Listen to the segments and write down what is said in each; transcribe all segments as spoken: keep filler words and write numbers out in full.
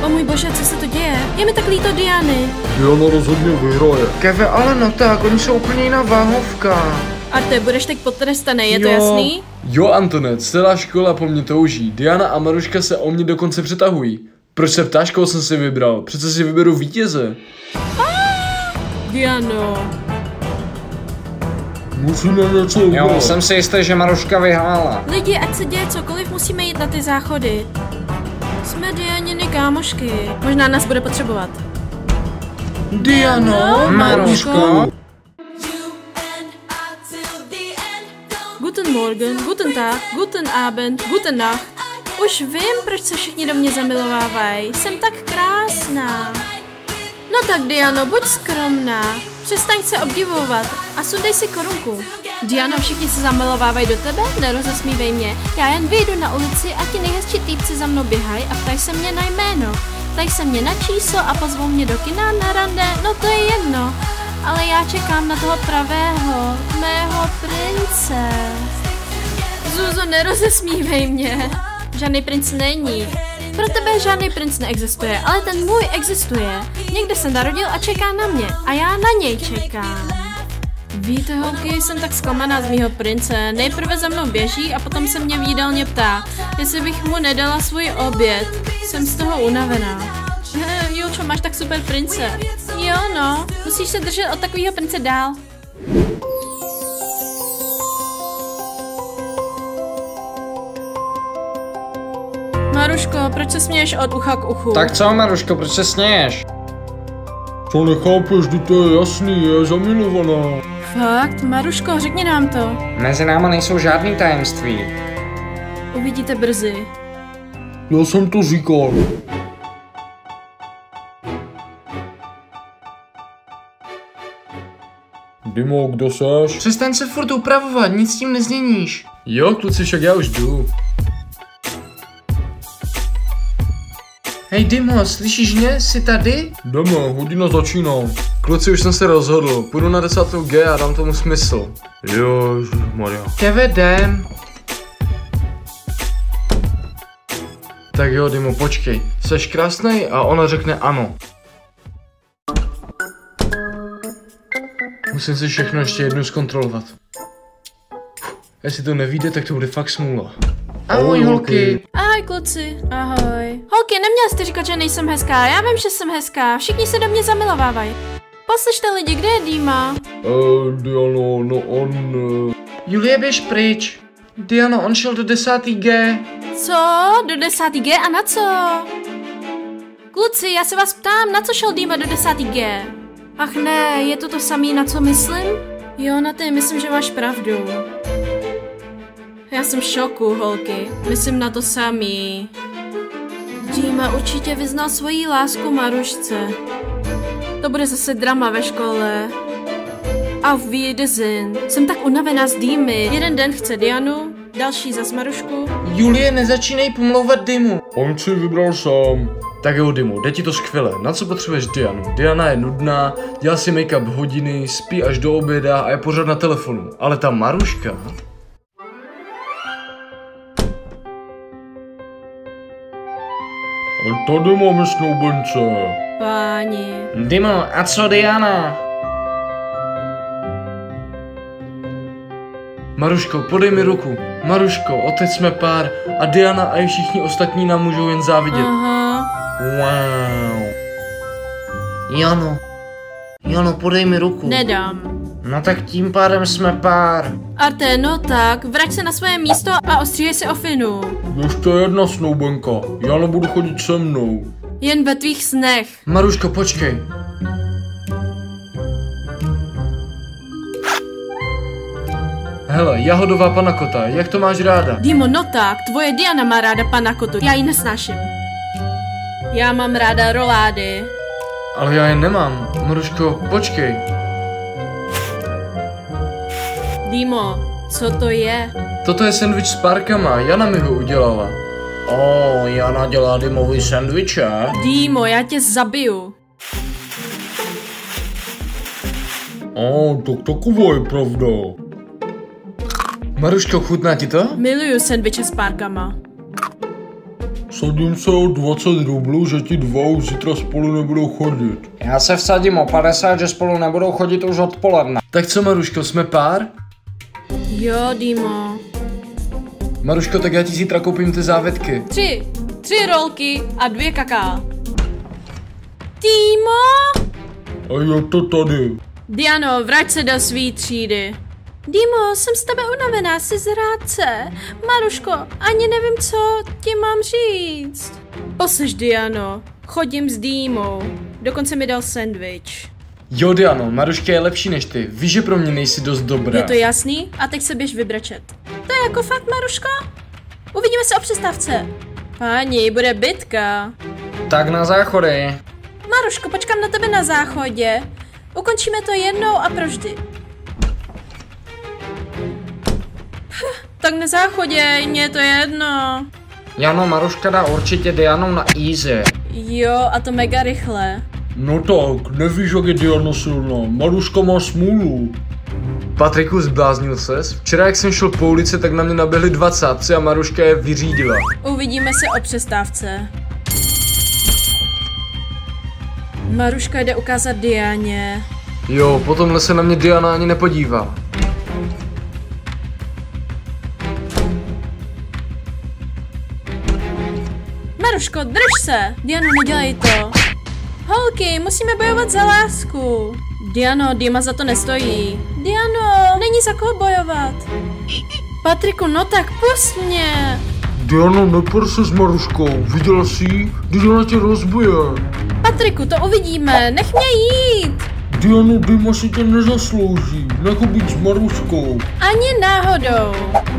O můj bože, co se to děje? Je mi tak líto Diany. Diana rozhodně vyhraje. Keve, ale no tak, oni jsou úplně jiná váhovka. A ty budeš teď potrestaný, je to Jo. jasný? Jo, Antone, celá škola po mně touží. Diana a Maruška se o mě dokonce přetahují. Proč se ptáš, koho jsem si vybral? Přece si vyberu vítěze. Diano. Musíme něco udělat. Jo, jsem si jistý, že Maruška vyhrála. Lidi, ať se děje cokoliv, musíme jít na ty záchody. Jsme Dianiny kámošky. Možná nás bude potřebovat. Diano, Maruško. Guten Morgen, guten Tag, guten Abend, guten Nacht. Už vím, proč se všichni do mě zamilovávají. Jsem tak krásná. No tak Diano, buď skromná. Přestaň se obdivovat a sundej si korunku. Diano, všichni se zamilovávají do tebe? Nerozesmívej mě. Já jen vyjdu na ulici a ti nejhezčí týpci za mnou běhají a ptají se mě na jméno. Ptají se mě na číslo a pozvou mě do kina na rande. No to je jedno. Ale já čekám na toho pravého, mého prince. Zuzo, nerozesmívej mě. Žádný princ není. Pro tebe žádný princ neexistuje, ale ten můj existuje. Někde se narodil a čeká na mě. A já na něj čekám. Víte, holky, jsem tak zklamaná z mýho prince. Nejprve za mnou běží a potom se mě v jídelně ptá, jestli bych mu nedala svůj oběd. Jsem z toho unavená. Julčo, máš tak super prince. Jo, no, musíš se držet od takového prince dál. Maruško, proč se směješ od ucha k uchu? Tak co, Maruško, proč se směješ? Co nechápeš, že to je jasný, je zamilovaná. Fakt? Maruško, řekni nám to. Mezi náma nejsou žádný tajemství. Uvidíte brzy. Já jsem to říkal. Dimo, kdo seš? Přestaň se furt upravovat, nic s tím nezměníš. Jo, kluci, však já už jdu. Hej Dimo, slyšíš mě? Jsi tady? Jdeme, hodina začíná. Kluci, už jsem se rozhodl, půjdu na desátou G a dám tomu smysl. Jo, Maria. Keve, jdem. Tak jo, Dimo, počkej. Seš krásnej? A ona řekne ano. Musím si všechno ještě jednou zkontrolovat. Jestli to nevíde, tak to bude fakt smůla. Ahoj, holky. Ahoj kluci, ahoj. Holky, neměla jste říkat, že nejsem hezká, já vím, že jsem hezká, všichni se do mě zamilovávají. Poslyšte lidi, kde je Dima? Eh, Diano, no on... Uh... Julie, běž pryč. Diano, on šel do desátý G. Co? Do desátý G a na co? Kluci, já se vás ptám, na co šel Dima do desátý G? Ach ne, je to to samý, na co myslím? Jo, na ty, myslím, že máš pravdu. Já jsem v šoku, holky. Myslím na to samý. Dima určitě vyznal svoji lásku Marušce. To bude zase drama ve škole. Auf Wiedersehen. Jsem tak unavená z Dimy. Jeden den chce Dianu, další zas Marušku. Julie, nezačínej pomlouvat Dimu. On si vybral sám. Tak jo, Dimo, jde ti to skvěle. Na co potřebuješ Dianu? Diana je nudná, dělá si make-up hodiny, spí až do oběda a je pořád na telefonu. Ale ta Maruška... Tady máme snoubence. Páni. Dimo, a co Diana? Maruško, podej mi ruku. Maruško, otec jsme pár a Diana a i všichni ostatní nám můžou jen závidět. Aha. Wow. Jano. Jano, podej mi ruku. Nedám. No tak tím pádem jsme pár. Arte, no tak, vrať se na svoje místo a ostříhej si ofinu. Ještě jedna snoubenka. Já nebudu chodit se mnou. Jen ve tvých snech. Maruško, počkej. Hele, jahodová panakota, jak to máš ráda? Dimo, no tak, tvoje Diana má ráda panakotu, já ji nesnáším. Já mám ráda rolády. Ale já je nemám. Maruško, počkej. Dimo, co to je? Toto je sendvič s párkama, Jana mi ho udělala. O, oh, Jana dělá Dimový sendviče. Dimo, já tě zabiju. O, oh, tak taková je pravda. Maruško, chutná ti to? Miluju sendviče s párkama. Vsadím se o dvacet rublů, že ti dva už zítra spolu nebudou chodit. Já se vsadím o padesát, že spolu nebudou chodit už odpoledne. Tak co, Maruško, jsme pár? Jo, Dimo. Maruško, tak já ti zítra koupím ty závětky. Tři. Tři rolky a dvě kaká. Dimo! A je to tady. Diano, vrať se do svý třídy. Dimo, jsem z tebe unavená, jsi zrádce. Maruško, ani nevím, co ti mám říct. Poslyš, Diano, chodím s Dímou. Dokonce mi dal sendvič. Jo, Diano, Maruška je lepší než ty. Víš, že pro mě nejsi dost dobrá. Je to jasný? A teď se běž vybrečet. To je jako fakt, Maruško? Uvidíme se o přestávce. Páni, bude bitka. Tak na záchody. Maruško, počkám na tebe na záchodě. Ukončíme to jednou a provždy. Tak na záchodě, mně je to jedno. Jano, Maruška dá určitě Dianu na easy. Jo, a to mega rychle. No tak, nevíš, jak je Diana silná. Maruška má smůlu. Patriku, zbláznil ses? Včera, jak jsem šel po ulici, tak na mě naběhli dva cápci a Maruška je vyřídila. Uvidíme se o přestávce. Maruška jde ukázat Dianě. Jo, potom se na mě Diana ani nepodívá. Maruško, drž se! Diano, nedělej to. Holky, musíme bojovat za lásku. Diano, Dima za to nestojí. Diano, není za koho bojovat. Patriku, no tak pust mě. Diana, nepor se s Maruškou. Viděla jsi ji? Diana tě rozbije. Patriku, to uvidíme, nech mě jít. Diano, Dima si tě nezaslouží. Nech ho být s Maruškou. Ani náhodou.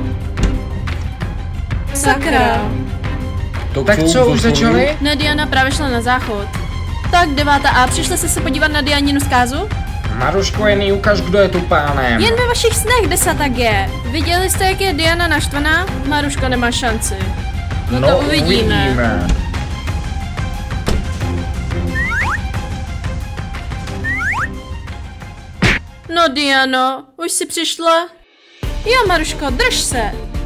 Sakra. Tak co, už začali? Ne, Diana právě šla na záchod. Tak devátá A, přišli jste se podívat na Dianinu zkázu? Maruško, jen jí ukaž, kdo je tu pánem. Jen ve vašich snech, kde se tak je. Viděli jste, jak je Diana naštvaná? Maruška nemá šanci. No, no to uvidíme. uvidíme. No, Diano, už si přišla? Jo, Maruško, drž se.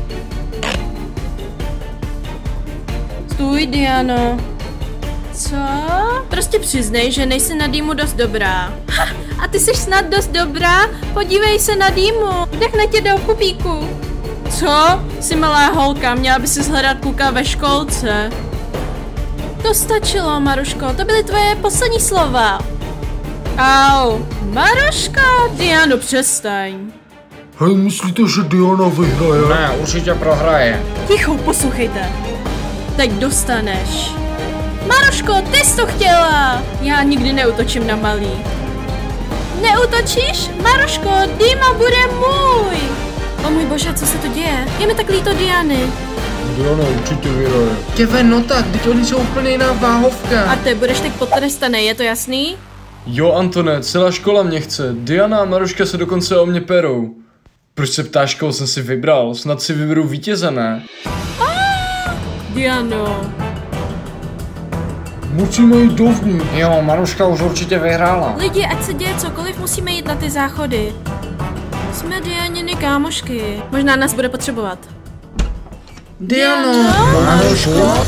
Stůj, Diano. Co? Prostě přiznej, že nejsi na Dýmu dost dobrá. Ha, a ty jsi snad dost dobrá? Podívej se na Dýmu. Vdechne tě do kupíku. Co? Jsi malá holka, měla by si hledat kluka ve školce. To stačilo, Maruško, to byly tvoje poslední slova. Au, Maruško, Diano, přestaň. Hej, myslíte, že Diana vyhraje? Ne, určitě prohraje. Ticho, poslouchejte. Teď dostaneš. Maruško, ty jsi to chtěla! Já nikdy neutočím na malý. Neutočíš? Maruško, Dima bude můj! O můj bože, co se to děje? Je mi tak líto Diany. Diana určitě vyhraje. Keve, no tak, teď oni jsou úplně jiná váhovka. A ty budeš teď potrestaný, je to jasný? Jo, Antone, celá škola mě chce. Diana a Maruška se dokonce o mě perou. Proč se ptáš, koho jsem si vybral? Snad si vyberu vítěze, ne? Diano. Musíme jít dovnitř. Jo, Maruška už určitě vyhrála. Lidi, ať se děje cokoliv, musíme jít na ty záchody. Jsme Dianiny kámošky. Možná nás bude potřebovat. Diano. Maruško?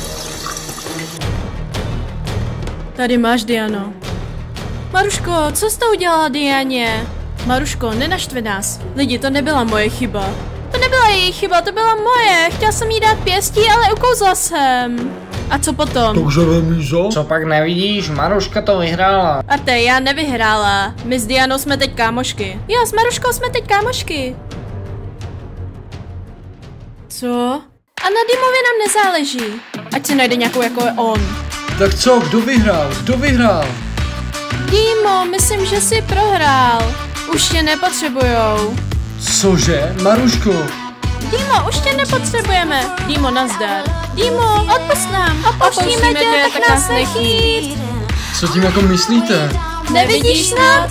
Tady máš, Diano. Maruško, co jsi to udělala Dianě? Maruško, nenaštve nás. Lidi, to nebyla moje chyba. To nebyla její chyba, to byla moje. Chtěla jsem jí dát pěstí, ale ukouzla jsem. A co potom? Takže remíza? Co pak nevidíš? Maruška to vyhrála. Arte, já nevyhrála. My s Dianou jsme teď kámošky. Jo, s Maruškou jsme teď kámošky. Co? A na Dimovi nám nezáleží. Ať se najde nějakou jako je on. Tak co, kdo vyhrál? Kdo vyhrál? Dimo, myslím, že jsi prohrál. Už tě nepotřebujou. Cože? Maruško? Dimo, už tě nepotřebujeme. Dimo, nazdar. Dimo, odpust nám. Opouštíme tě, tak nás nechyt. Co tím jako myslíte? Nevidíš snad?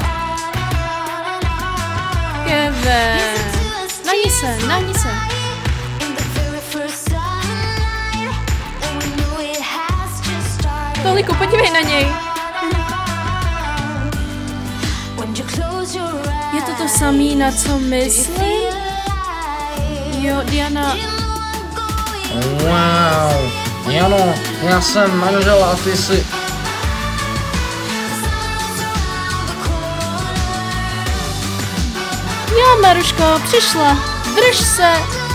Keve. Nahni se, nahni se. Toliku, podívej na něj. Je to to samý, na co myslí? Jo, Diana. Wow. Jano, já jsem manžel a ty jsi... Jo, Maruško, přišla. Drž se.